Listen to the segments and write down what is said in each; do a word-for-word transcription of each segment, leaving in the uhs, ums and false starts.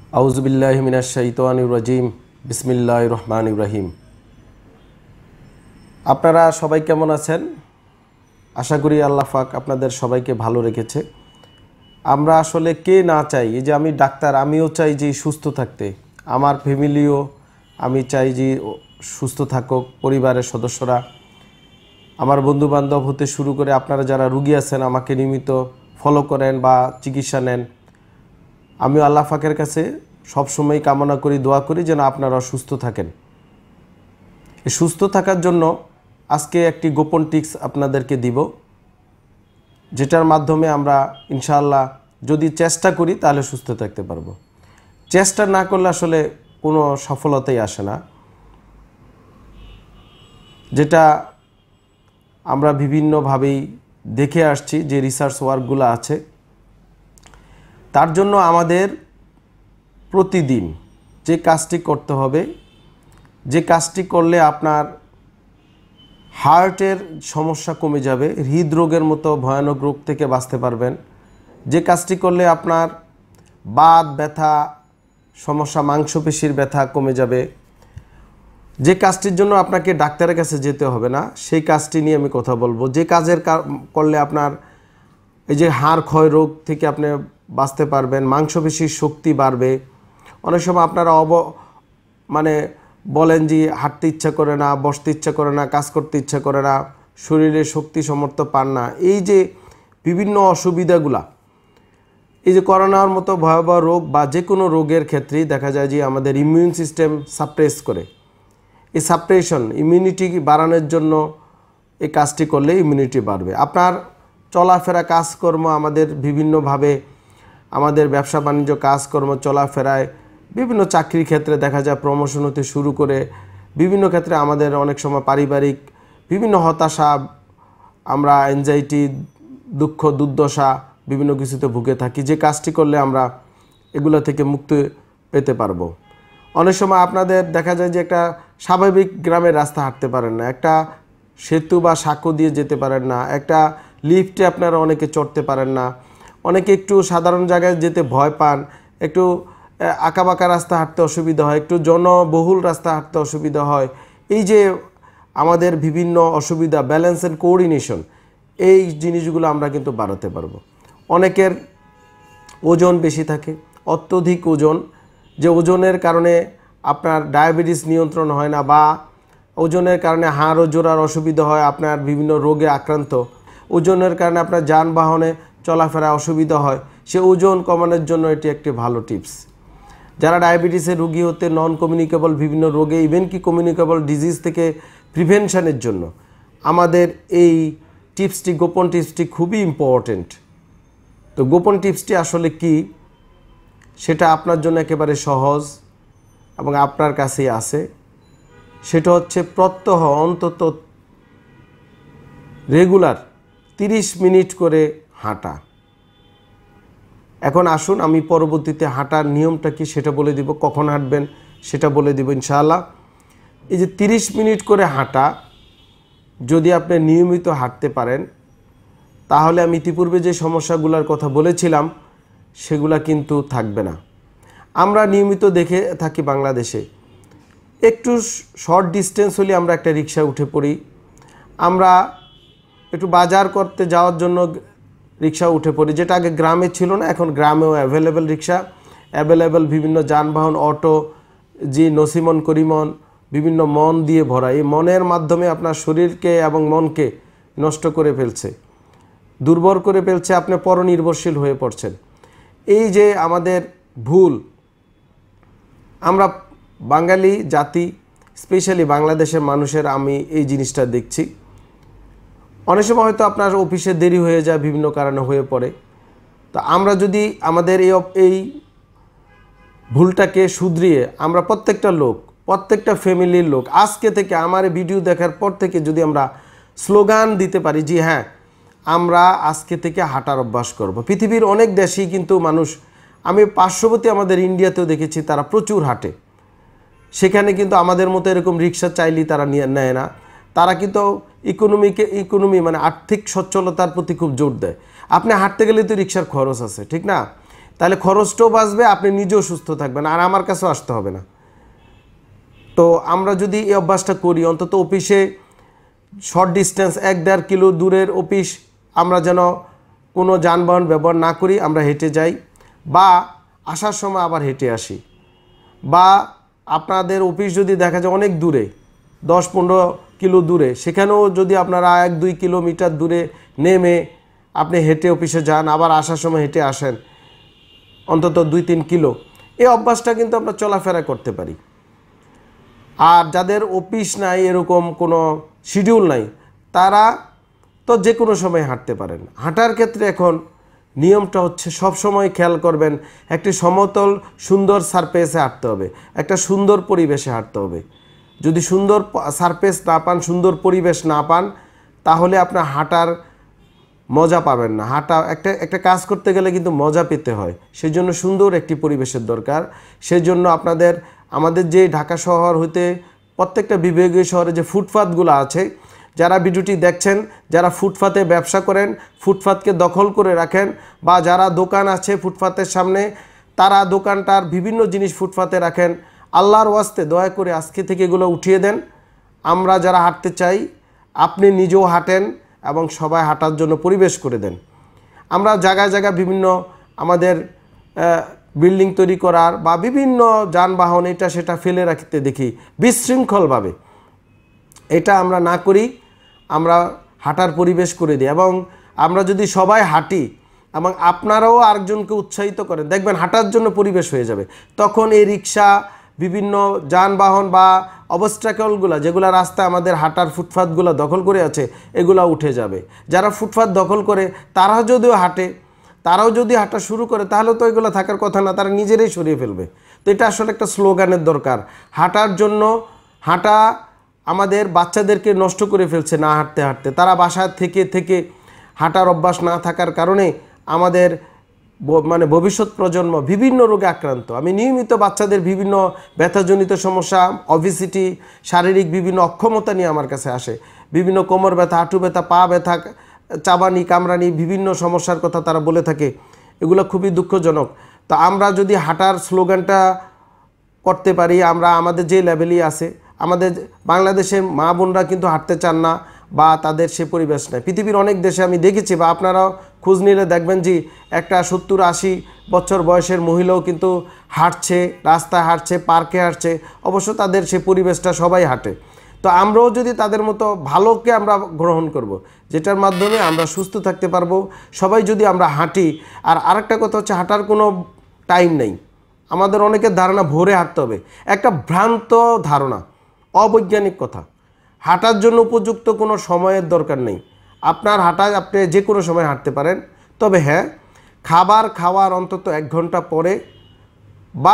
আউযুবিল্লাহি মিনাশ শাইতানির রাজিম বিসমিল্লাহির রহমানির রহিম। আপনারা সবাই কেমন আছেন? আশা করি আল্লাহ পাক আপনাদের সবাইকে ভালো রেখেছে। আমরা আসলে কে না চাই, এই যে আমি ডাক্তার, আমিও চাই যে সুস্থ থাকতে, আমার ফ্যামিলিও আমি চাই যে সুস্থ থাকুক, পরিবারের সদস্যরা, আমার বন্ধুবান্ধব হতে শুরু করে আপনারা যারা রুগী আছেন আমাকে নিয়মিত ফলো করেন বা চিকিৎসা নেন, আমি আল্লাহ পাকের কাছে সবসময় কামনা করি, দোয়া করি যেন আপনারা সুস্থ থাকেন। এই সুস্থ থাকার জন্য আজকে একটি গোপন টিপস আপনাদেরকে দিব, যেটার মাধ্যমে আমরা ইনশাআল্লাহ যদি চেষ্টা করি তাহলে সুস্থ থাকতে পারবো। চেষ্টা না করলে আসলে কোনো সফলতাই আসে না। যেটা আমরা বিভিন্নভাবেই দেখে আসছি, যে রিসার্চ ওয়ার্কগুলো আছে, তার জন্য আমাদের প্রতিদিন যে কাজটি করতে হবে, যে কাজটি করলে আপনার হার্টের সমস্যা কমে যাবে, হৃদরোগের মতো ভয়ানক রোগ থেকে বাঁচতে পারবেন, যে কাজটি করলে আপনার বাত ব্যথা সমস্যা, মাংসপেশির ব্যথা কমে যাবে, যে কাজটির জন্য আপনাকে ডাক্তারের কাছে যেতে হবে না, সেই কাজটি নিয়ে আমি কথা বলবো। যে কাজের করলে আপনার এই যে হাড় ক্ষয় রোগ থেকে আপনি বাঁচতে পারবেন, মাংসপেশির শক্তি বাড়বে। অনেক সময় আপনারা অব মানে বলেন যে হাঁটতে ইচ্ছা করে না, বসতে ইচ্ছা করে না, কাজ করতে ইচ্ছা করে না, শরীরে শক্তি সমর্থ পান না। এই যে বিভিন্ন অসুবিধাগুলা, এই যে করোনার মতো ভয়াবহ রোগ বা যে কোনো রোগের ক্ষেত্রেই দেখা যায় যে আমাদের ইমিউন সিস্টেম সাপ্রেস করে। এই সাপ্রেশন ইমিউনিটি বাড়ানোর জন্য এই কাজটি করলে ইমিউনিটি বাড়বে। আপনার চলাফেরা কাজকর্ম, আমাদের বিভিন্নভাবে আমাদের ব্যবসা বাণিজ্য কাজকর্ম চলাফেরায়, বিভিন্ন চাকরির ক্ষেত্রে দেখা যায় প্রমোশন হতে শুরু করে বিভিন্ন ক্ষেত্রে আমাদের অনেক সময় পারিবারিক বিভিন্ন হতাশা, আমরা অ্যাংজাইটি, দুঃখ, দুর্দশা বিভিন্ন কিছুতে ভুগে থাকি। যে কাজটি করলে আমরা এগুলো থেকে মুক্তি পেতে পারবো। অনেক সময় আপনাদের দেখা যায় যে একটা স্বাভাবিক গ্রামের রাস্তা হাঁটতে পারেন না, একটা সেতু বা সাঁকো দিয়ে যেতে পারেন না, একটা লিফটে আপনারা অনেকে চড়তে পারেন না, অনেকে একটু সাধারণ জায়গায় যেতে ভয় পান, একটু আঁকাবাঁকা রাস্তা হাঁটতে অসুবিধা হয়, একটু জনবহুল রাস্তা হাঁটতে অসুবিধা হয়। এই যে আমাদের বিভিন্ন অসুবিধা, ব্যালেন্স অ্যান্ড কোঅর্ডিনেশন, এই জিনিসগুলো আমরা কিন্তু বাড়াতে পারবো। অনেকের ওজন বেশি থাকে, অত্যধিক ওজন, যে ওজনের কারণে আপনার ডায়াবেটিস নিয়ন্ত্রণ হয় না, বা ওজনের কারণে হাড় ও জোড়ার অসুবিধা হয়, আপনার বিভিন্ন রোগে আক্রান্ত, ওজনের কারণে আপনার যানবাহনে চলাফেরা অসুবিধা হয়, সে ওজন কমানোর জন্য এটি একটি ভালো টিপস। যারা ডায়াবেটিসের রোগী হতে নন কমিউনিকেবল বিভিন্ন রোগে, ইভেন কি কমিউনিকেবল ডিজিজ থেকে প্রিভেনশনের জন্য আমাদের এই টিপসটি, গোপন টিপসটি খুবই ইম্পর্টেন্ট। তো গোপন টিপসটি আসলে কি, সেটা আপনার জন্য একেবারে সহজ এবং আপনার কাছেই আছে। সেটা হচ্ছে প্রত্যহ অন্তত রেগুলার তিরিশ মিনিট করে হাঁটা। এখন আসুন আমি পরবর্তীতে হাঁটার নিয়মটা কি সেটা বলে দিব, কখন হাঁটবেন সেটা বলে দিব ইনশাআল্লাহ। এই যে তিরিশ মিনিট করে হাঁটা, যদি আপনি নিয়মিত হাঁটতে পারেন, তাহলে আমি ইতিপূর্বে যে সমস্যাগুলোর কথা বলেছিলাম সেগুলা কিন্তু থাকবে না। আমরা নিয়মিত দেখে থাকি বাংলাদেশে, একটু শর্ট ডিস্টেন্স হলে আমরা একটা রিক্সা উঠে পড়ি, আমরা একটু বাজার করতে যাওয়ার জন্য রিক্সা উঠে পড়ি, যেটা আগে গ্রামে ছিল না, এখন গ্রামেও অ্যাভেলেবেল রিক্সা, অ্যাভেলেবেল বিভিন্ন যানবাহন, অটো, জি নসিমন করিমন, বিভিন্ন মন দিয়ে ভরা। এই মনের মাধ্যমে আপনার শরীরকে এবং মনকে নষ্ট করে ফেলছে, দুর্বল করে ফেলছে, আপনি পরনির্ভরশীল হয়ে পড়ছেন। এই যে আমাদের ভুল, আমরা বাঙালি জাতি, স্পেশালি বাংলাদেশের মানুষের আমি এই জিনিসটা দেখছি। অনেক সময় হয়তো আপনার অফিসে দেরি হয়ে যায়, বিভিন্ন কারণে হয়ে পড়ে। তো আমরা যদি আমাদের এই এই ভুলটাকে শুধরিয়ে আমরা প্রত্যেকটা লোক, প্রত্যেকটা ফ্যামিলির লোক আজকে থেকে আমার ভিডিও দেখার পর থেকে যদি আমরা স্লোগান দিতে পারি, জি হ্যাঁ আমরা আজকে থেকে হাঁটার অভ্যাস করব। পৃথিবীর অনেক দেশেই কিন্তু মানুষ, আমি পার্শ্ববর্তী আমাদের ইন্ডিয়াতেও দেখেছি তারা প্রচুর হাঁটে, সেখানে কিন্তু আমাদের মতো এরকম রিক্সা চাইলেই তারা নিয়ে নেয় না, তারা কিন্তু ইকোনমিকে ইকোনমি মানে আর্থিক সচ্ছলতার প্রতি খুব জোর দেয়। আপনি হাঁটতে গেলে তো রিক্সার খরচ আছে, ঠিক না? তাহলে খরচটাও বাঁচবে, আপনি নিজেও সুস্থ থাকবেন, আর আমার কাছেও আসতে হবে না। তো আমরা যদি এই অভ্যাসটা করি, অন্তত অফিসে শর্ট ডিস্টেন্স এক দেড় কিলো দূরের অফিস আমরা যেন কোনো যানবাহন ব্যবহার না করি, আমরা হেঁটে যাই বা আসার সময় আবার হেঁটে আসি। বা আপনাদের অফিস যদি দেখা যায় অনেক দূরে, দশ পনেরো কিলো দূরে, সেখানেও যদি আপনারা এক দুই কিলোমিটার দূরে নেমে আপনি হেঁটে অফিসে যান, আবার আসার সময় হেঁটে আসেন অন্তত দুই তিন কিলো, এই অভ্যাসটা কিন্তু আমরা চলাফেরা করতে পারি। আর যাদের অফিস নাই, এরকম কোনো শিডিউল নাই, তারা তো যে কোনো সময় হাঁটতে পারেন। হাঁটার ক্ষেত্রে এখন নিয়মটা হচ্ছে সব সময় খেয়াল করবেন, একটি সমতল সুন্দর সারফেসে হাঁটতে হবে, একটা সুন্দর পরিবেশে হাঁটতে হবে। যদি সুন্দর সারফেস না পান, সুন্দর পরিবেশ না পান, তাহলে আপনার হাঁটার মজা পাবেন না। হাঁটা একটা একটা কাজ করতে গেলে কিন্তু মজা পেতে হয়, সেই জন্য সুন্দর একটি পরিবেশের দরকার। সেই জন্য আপনাদের আমাদের যে ঢাকা শহর হইতে প্রত্যেকটা বিভাগীয় শহরে যে ফুটপাতগুলো আছে, যারা ভিডিওটি দেখছেন, যারা ফুটপাতে ব্যবসা করেন, ফুটপাতকে দখল করে রাখেন, বা যারা দোকান আছে ফুটপাতের সামনে, তারা দোকানটার বিভিন্ন জিনিস ফুটপাতে রাখেন, আল্লাহর ওয়াস্তে দয়া করে আজকে থেকে এগুলো উঠিয়ে দেন। আমরা যারা হাঁটতে চাই, আপনি নিজেও হাঁটেন এবং সবাই হাঁটার জন্য পরিবেশ করে দেন। আমরা জায়গায় জায়গায় বিভিন্ন আমাদের বিল্ডিং তৈরি করার বা বিভিন্ন যানবাহন এটা সেটা ফেলে রাখতে দেখি বিশৃঙ্খলভাবে। এটা আমরা না করি, আমরা হাঁটার পরিবেশ করে দিই। এবং আমরা যদি সবাই হাঁটি এবং আপনারাও আরেকজনকে উৎসাহিত করেন, দেখবেন হাঁটার জন্য পরিবেশ হয়ে যাবে। তখন এই রিক্সা, বিভিন্ন যানবাহন বা অবস্ট্রাকলগুলো যেগুলো রাস্তায় আমাদের হাঁটার ফুটপাতগুলো দখল করে আছে, এগুলো উঠে যাবে। যারা ফুটপাত দখল করে তারাও যদিও হাঁটে, তারাও যদি হাঁটা শুরু করে, তাহলে তো এগুলো থাকার কথা না, তারা নিজেরাই সরিয়ে ফেলবে। তো এটা আসলে একটা স্লোগানের দরকার। হাঁটার জন্য, হাঁটা আমাদের বাচ্চাদেরকে নষ্ট করে ফেলছে না হাঁটতে হাঁটতে। তারা বাসা থেকে থেকে হাঁটার অভ্যাস না থাকার কারণে আমাদের মানে ভবিষ্যৎ প্রজন্ম বিভিন্ন রোগে আক্রান্ত। আমি নিয়মিত বাচ্চাদের বিভিন্ন ব্যথাজনিত সমস্যা, অবিসিটি, শারীরিক বিভিন্ন অক্ষমতা নিয়ে আমার কাছে আসে। বিভিন্ন কোমর ব্যথা, হাঁটু ব্যথা, পা ব্যথা, চাবানি, কামরানি, বিভিন্ন সমস্যার কথা তারা বলে থাকে। এগুলো খুবই দুঃখজনক। তো আমরা যদি হাঁটার স্লোগানটা করতে পারি, আমরা আমাদের যে লেভেলই আছে, আমাদের বাংলাদেশের মা বোনরা কিন্তু হাঁটতে চান না বা তাদের সে পরিবেশ নেই। পৃথিবীর অনেক দেশে আমি দেখেছি, বা আপনারাও খোঁজ নিলে দেখবেন যে একটা সত্তর আশি বছর বয়সের মহিলাও কিন্তু হাঁটছে, রাস্তায় হাঁটছে, পার্কে হাঁটছে। অবশ্য তাদের সে পরিবেশটা সবাই হাঁটে। তো আমরাও যদি তাদের মতো ভালোকে আমরা গ্রহণ করব, যেটার মাধ্যমে আমরা সুস্থ থাকতে পারবো, সবাই যদি আমরা হাঁটি। আর আরেকটা কথা হচ্ছে, হাঁটার কোনো টাইম নেই। আমাদের অনেকের ধারণা ভোরে হাঁটতে হবে, একটা ভ্রান্ত ধারণা, অবৈজ্ঞানিক কথা। হাঁটার জন্য উপযুক্ত কোনো সময়ের দরকার নেই। আপনার হাঁটা আপনি যে কোনো সময় হাঁটতে পারেন। তবে হ্যাঁ, খাবার খাওয়ার অন্তত এক ঘন্টা পরে বা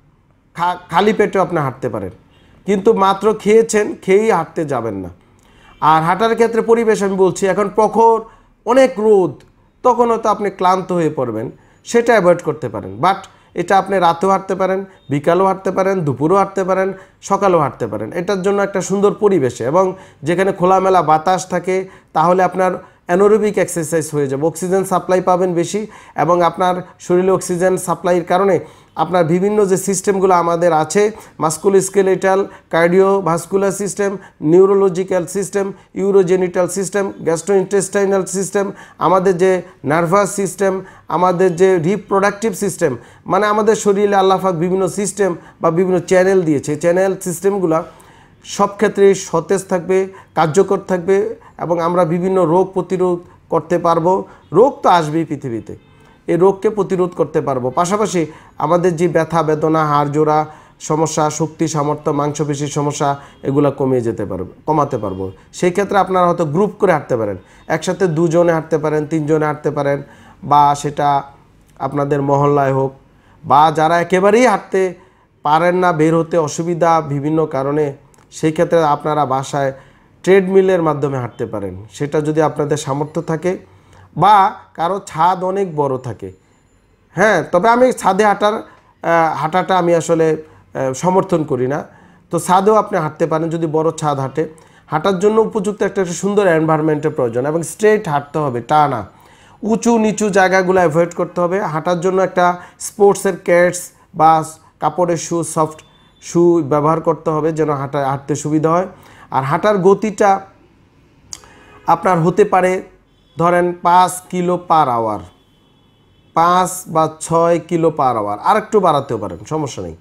খালি পেটে আপনি হাঁটতে পারেন, কিন্তু মাত্র খেয়েছেন, খেয়েই হাঁটতে যাবেন না। আর হাঁটার ক্ষেত্রে পরিবেশ আমি বলছি, এখন প্রখর অনেক রোদ, তখন হয়তো আপনি ক্লান্ত হয়ে পড়বেন, সেটা অ্যাভয়েড করতে পারেন। বাট এটা আপনি রাতেও হাঁটতে পারেন, বিকালেও হাঁটতে পারেন, দুপুরেও হাঁটতে পারেন, সকালেও হাঁটতে পারেন। এটার জন্য একটা সুন্দর পরিবেশে এবং যেখানে খোলামেলা বাতাস থাকে, তাহলে আপনার অ্যানোরোবিক এক্সারসাইজ হয়ে যাবে, অক্সিজেন সাপ্লাই পাবেন বেশি, এবং আপনার শরীরে অক্সিজেন সাপ্লাইয়ের কারণে আপনার বিভিন্ন যে সিস্টেমগুলো আমাদের আছে, musculoskeletal, cardiovascular system, neurological system, urogenital system, gastrointestinal system, আমাদের যে নার্ভাস সিস্টেম, আমাদের যে রিপ্রোডাক্টিভ সিস্টেম, মানে আমাদের শরীরে আল্লাহ পাক বিভিন্ন সিস্টেম বা বিভিন্ন চ্যানেল দিয়েছে। চ্যানেল সিস্টেমগুলো সব ক্ষেত্রেই সতেজ থাকবে, কার্যকর থাকবে, এবং আমরা বিভিন্ন রোগ প্রতিরোধ করতে পারবো। রোগ তো আসবেই পৃথিবীতে, এই রোগকে প্রতিরোধ করতে পারবো। পাশাপাশি আমাদের যে ব্যথা বেদনা, হাড় জোড়া সমস্যা, শক্তি সামর্থ্য, মাংসপেশির সমস্যা, এগুলো কমিয়ে যেতে পারবো, কমাতে পারবো। সেই ক্ষেত্রে আপনারা হয়তো গ্রুপ করে হাঁটতে পারেন, একসাথে দুজনে হাঁটতে পারেন, তিনজনে হাঁটতে পারেন, বা সেটা আপনাদের মহল্লায় হোক, বা যারা একেবারেই হাঁটতে পারেন না, বের হতে অসুবিধা বিভিন্ন কারণে, সেই ক্ষেত্রে আপনারা বাসায় ট্রেডমিলের মাধ্যমে হাঁটতে পারেন। সেটা যদি আপনাদের সামর্থ্য থাকে, বা কারো ছাদ অনেক বড় থাকে। হ্যাঁ, তবে আমি ছাদে হাঁটার হাঁটাটা আমি আসলে সমর্থন করি না। তো ছাদেও আপনি হাঁটতে পারেন যদি বড় ছাদ হাঁটে। হাঁটার জন্য উপযুক্ত একটা একটা সুন্দর এনভায়রনমেন্টের প্রয়োজন, এবং স্ট্রেট হাঁটতে হবে, টা না। উঁচু নিচু জায়গাগুলো অ্যাভয়েড করতে হবে। হাঁটার জন্য একটা স্পোর্টসের ক্যাটস বা কাপড়ের শু, সফট শু ব্যবহার করতে হবে যেন হাঁটা হাঁটতে সুবিধা হয়। আর হাঁটার গতিটা আপনার হতে পারে ধরেন পাঁচ কিলো পার আওয়ার, পাঁচ বা ছয় কিলো পার আওয়ার, আর একটু বাড়াতেও পারেন, সমস্যা নেই।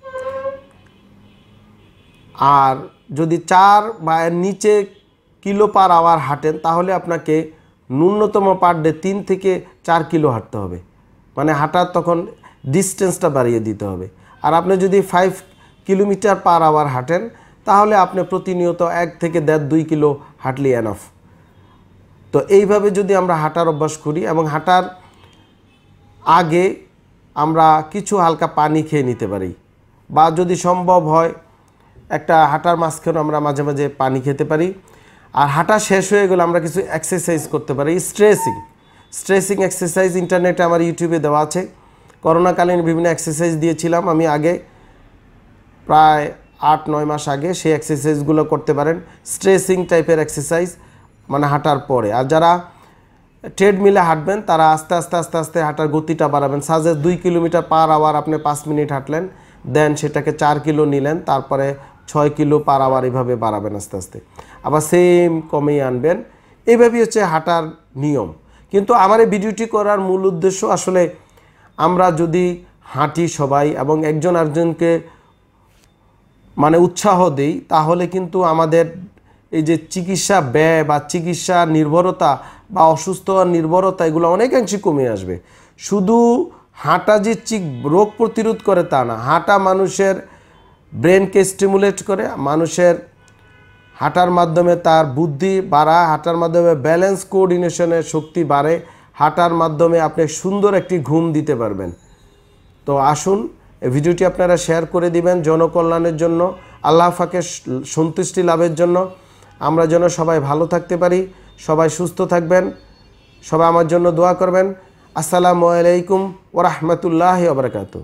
আর যদি চার বা এর নিচে কিলো পার আওয়ার হাঁটেন তাহলে আপনাকে ন্যূনতম পার ডে তিন থেকে চার কিলো হাঁটতে হবে, মানে হাঁটার তখন ডিস্টেন্সটা বাড়িয়ে দিতে হবে। আর আপনি যদি ফাইভ কিলোমিটার পার আওয়ার হাঁটেন তাহলে আপনি প্রতিনিয়ত এক থেকে দেড় দুই কিলো হাঁটলে এনাফ। তো এইভাবে যদি আমরা হাঁটার অভ্যাস করি এবং হাঁটার আগে আমরা কিছু হালকা পানি খেয়ে নিতে পারি, বা যদি সম্ভব হয় একটা হাঁটার মাঝখানে আমরা মাঝে মাঝে পানি খেতে পারি। আর হাঁটা শেষ হয়ে গেলে আমরা কিছু এক্সারসাইজ করতে পারি, স্ট্রেচিং স্ট্রেচিং এক্সারসাইজ ইন্টারনেটে আমার ইউটিউবে দেওয়া আছে। করোনাকালীন বিভিন্ন এক্সারসাইজ দিয়েছিলাম আমি আগে, প্রায় আট নয় মাস আগে, সেই এক্সারসাইজগুলো করতে পারেন। স্ট্রেচিং টাইপের এক্সারসাইজ মানে হাঁটার পরে। আর যারা ট্রেডমিলে হাঁটবেন তারা আস্তে আস্তে আস্তে আস্তে হাঁটার গতিটা বাড়াবেন। সাজে দুই কিলোমিটার পার আওয়ার আপনি পাঁচ মিনিট হাঁটলেন, দেন সেটাকে চার কিলো নিলেন, তারপরে ছয় কিলো পার আওয়ার এভাবে বাড়াবেন আস্তে আস্তে, আবার সেম কমিয়ে আনবেন। এইভাবেই হচ্ছে হাঁটার নিয়ম। কিন্তু আমার এই ভিডিওটি করার মূল উদ্দেশ্য আসলে আমরা যদি হাঁটি সবাই এবং একজন আরেকজনকে মানে উৎসাহ দেই তাহলে কিন্তু আমাদের এই যে চিকিৎসা ব্যয় বা চিকিৎসা নির্ভরতা বা অসুস্থ নির্ভরতা এগুলো অনেকাংশে কমে আসবে। শুধু হাঁটা যে চিক রোগ প্রতিরোধ করে তা না, হাঁটা মানুষের ব্রেনকে স্টিমুলেট করে, মানুষের হাঁটার মাধ্যমে তার বুদ্ধি বাড়া, হাঁটার মাধ্যমে ব্যালেন্স কোঅর্ডিনেশনের শক্তি বাড়ে, হাঁটার মাধ্যমে আপনি সুন্দর একটি ঘুম দিতে পারবেন। তো আসুন এই ভিডিওটি আপনারা শেয়ার করে দিবেন জনকল্যাণের জন্য, আল্লাহ পাকের সন্তুষ্টি লাভের জন্য। আমরা যেন সবাই ভালো থাকতে পারি, সবাই সুস্থ থাকবেন, সবাই আমার জন্য দোয়া করবেন। আসসালামু আলাইকুম ওয়া রাহমাতুল্লাহি ওয়া বারাকাতুহু।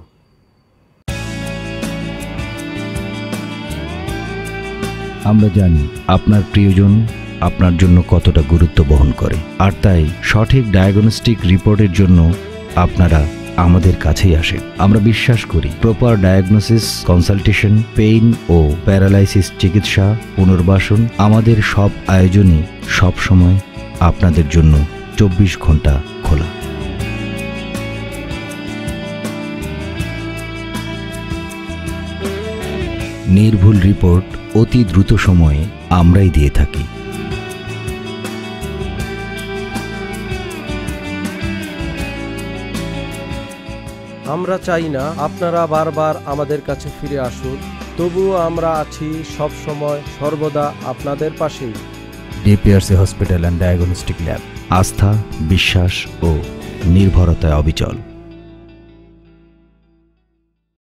আমরা জানি আপনার প্রিয়জন আপনার জন্য কতটা গুরুত্ব বহন করে, আর তাই সঠিক ডায়াগনস্টিক রিপোর্টের জন্য আপনারা আমাদের কাছেই আসেন। আমরা বিশ্বাস করি প্রপার ডায়াগনোসিস, কনসালটেশন, পেইন ও প্যারালাইসিস চিকিৎসা, পুনর্বাসন, আমাদের সব আয়োজনই সব সময় আপনাদের জন্য চব্বিশ ঘন্টা খোলা। নির্ভুল রিপোর্ট অতি দ্রুত সময়ে আমরাই দিয়ে থাকি। আমরা চাই না আপনারা বারবার আমাদের কাছে ফিরে আসুন, তবুও আমরা আছি সব সময় সর্বদা আপনাদের পাশেই। DPRC hospital and diagnostic lab, আস্থা, বিশ্বাস ও নির্ভরতায় অবিচল।